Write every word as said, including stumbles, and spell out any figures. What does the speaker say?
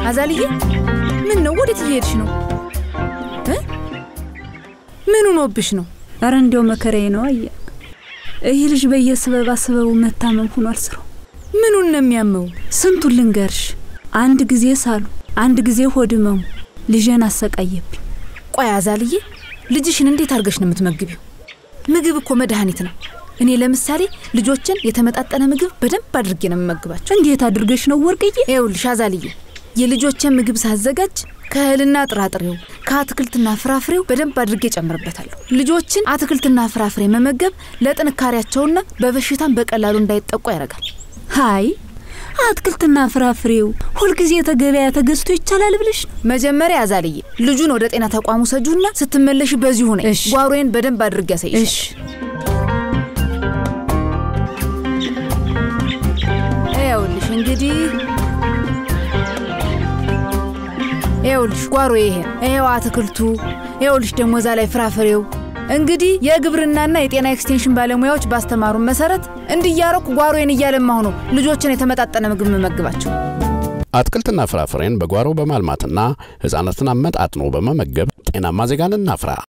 አዛልዬ ምን ነው ወዴት እየሄድሽ ነው እ ምን ሆኖብሽ ነው አረ እንደው መከራዬ ነው አየ ይሄ ልጅ በየሰበብ አሰበው መታመም ሆኗል ስራው ምኑን ነው የሚያመው ስንቱን ልንገርሽ አንድ ጊዜ ሳሉ አንድ ጊዜ ሆድመም ልጅን አሰቃየብኝ ቆይ አዛልዬ ልጅሽን እንዴት አርገሽ ነው የምትመግቢው ምግብ እኮ መድኃኒት ነው እኔ ለምሳሌ ልጆችን የተመጣጠነ ምግብ በደንብ አድርጌ ነው የምመግባቸው እንዴት አድርገሽ ነው ወርቅዬ ይኸውልሽ አዛልዬ የልጆችን ምግብ ሳዘጋጅ ከእህልና ጥራጥሬው ከአትክልትና ፍራፍሬው በደንብ አድርጌ ጨምርበታለሁ ልጆችን አትክልትና ፍራፍሬ መመገብ ለጥንካሬያቸውና በበሽታም በቀላሉ እንዳይጠቁ ያደርጋል ሃይ አትክልትና ፍራፍሬው ሁሉ ጊዜ ተገበያ ተገዝቶ ይቻላል ብለሽ መጀመሪያ አዛልዬ ልጁን ወደ ጤና ተቋሙ ሰጁና ስትመለሽ በዚህ ሆነ ጓሮዬን በደንብ አድርጌ ያሳይሽ እሺ ይኸውልሽ እንግዲህ ይኸውልሽ ጓሮ ይሄ ይሄው አትክልቱ ይኸውልሽ ደግሞ እዛ ላይ ፍራፍሬው እንግዲህ የግብርናና የጤና ኤክስቴንሽን ባለሙያዎች ባስተማሩ መሰረት እንዲያረኩ ጓሮዬን እያለማሁ ነው ልጆችን የተመጣጠነ ምግብ መመግባቸው አትክልትና ፍራፍሬን በጓሮ በማልማትና ህፃናትን አመጣጥኖ በመመገብ ጤናማ ዜጋን እናፍራ